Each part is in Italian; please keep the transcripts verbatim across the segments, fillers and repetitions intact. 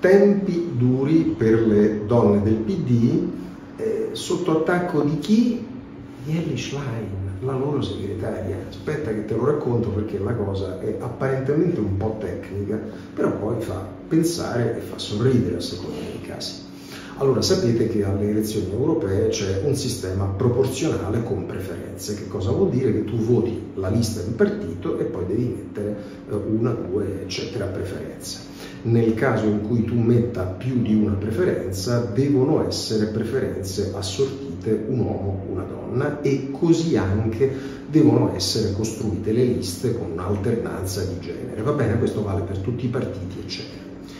tempi duri per le donne del P D, eh, sotto attacco di chi? Di Elly Schlein, la loro segretaria. Aspetta che te lo racconto perché la cosa è apparentemente un po' tecnica, però poi fa pensare e fa sorridere a seconda dei casi. Allora, sapete che alle elezioni europee c'è un sistema proporzionale con preferenze. Che cosa vuol dire? Che tu voti la lista di partito e poi devi mettere una, due, eccetera, preferenze. Nel caso in cui tu metta più di una preferenza, devono essere preferenze assortite un uomo, una donna, e così anche devono essere costruite le liste con un'alternanza di genere. Va bene? Questo vale per tutti i partiti, eccetera.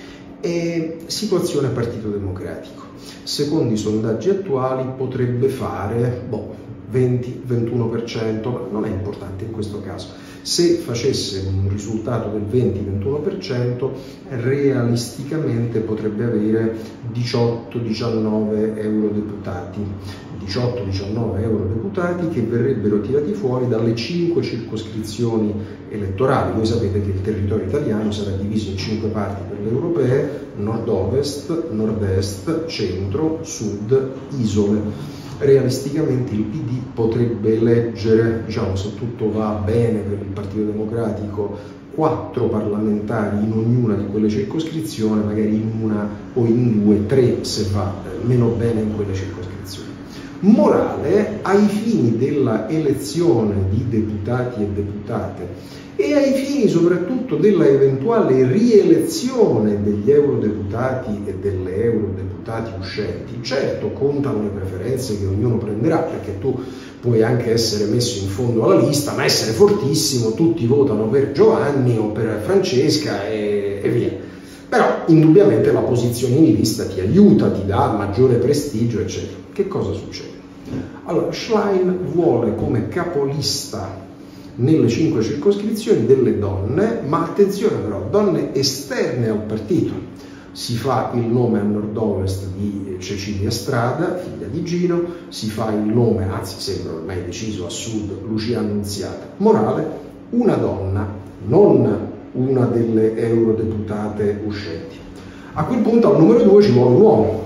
E situazione Partito Democratico. Secondo i sondaggi attuali potrebbe fare boh, venti ventuno per cento, ma non è importante in questo caso. Se facesse un risultato del venti ventuno per cento, realisticamente potrebbe avere diciotto diciannove eurodeputati. diciotto diciannove eurodeputati che verrebbero tirati fuori dalle cinque circoscrizioni elettorali. Voi sapete che il territorio italiano sarà diviso in cinque parti per le europee: nord-ovest, nord-est, centro, sud, isole. Realisticamente il P D potrebbe eleggere, diciamo, se tutto va bene per il Partito Democratico, quattro parlamentari in ognuna di quelle circoscrizioni, magari in una o in due, tre se va meno bene in quelle circoscrizioni. Morale, ai fini della elezione di deputati e deputate e ai fini soprattutto della eventuale rielezione degli eurodeputati e delle eurodeputati uscenti, certo contano le preferenze che ognuno prenderà, perché tu puoi anche essere messo in fondo alla lista, ma essere fortissimo, tutti votano per Giovanni o per Francesca e, e via. Però indubbiamente la posizione in lista ti aiuta, ti dà maggiore prestigio, eccetera. Che cosa succede? Allora, Schlein vuole come capolista nelle cinque circoscrizioni delle donne, ma attenzione però, donne esterne al partito. Si fa il nome a nord-ovest di Cecilia Strada, figlia di Gino, si fa il nome, anzi sembra ormai deciso, a sud, Lucia Annunziata. Morale, una donna, non una delle eurodeputate uscenti. A quel punto al numero due ci vuole un uomo.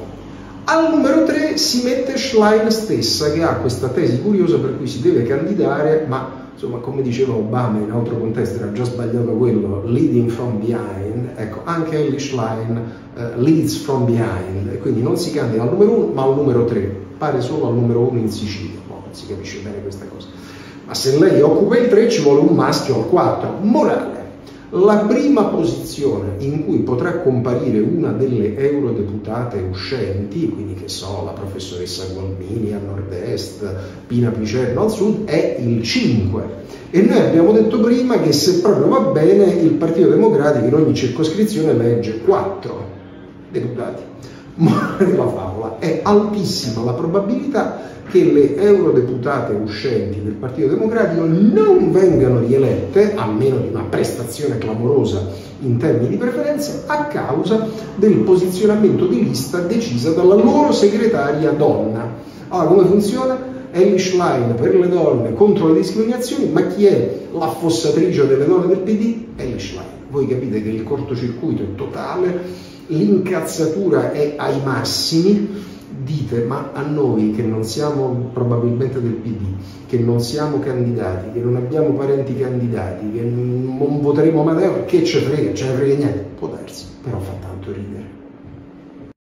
Al numero tre si mette Schlein stessa, che ha questa tesi curiosa per cui si deve candidare, ma insomma, come diceva Obama in altro contesto, era già sbagliato quello, leading from behind. Ecco, anche Elly Schlein uh, leads from behind, e quindi non si candida al numero uno ma al numero tre, pare solo al numero uno in Sicilia, no, non si capisce bene questa cosa. Ma se lei occupa il tre ci vuole un maschio al quattro. Morale, la prima posizione in cui potrà comparire una delle eurodeputate uscenti, quindi che so, la professoressa Gualmini a nord-est, Pina Picerno al sud, è il cinque. E noi abbiamo detto prima che se proprio va bene il Partito Democratico in ogni circoscrizione elegge quattro deputati. Morale della favola, è altissima la probabilità che le eurodeputate uscenti del Partito Democratico non vengano rielette, a meno di una prestazione clamorosa in termini di preferenze, a causa del posizionamento di lista decisa dalla loro segretaria donna. Allora, come funziona? Elly Schlein per le donne contro le discriminazioni, ma chi è l'affossatrice delle donne del P D? Elly Schlein. Voi capite che il cortocircuito è totale, l'incazzatura è ai massimi. Dite, ma a noi che non siamo probabilmente del P D, che non siamo candidati, che non abbiamo parenti candidati, che non voteremo mai, che ce frega, ce ne frega niente, può darsi, però fa tanto ridere.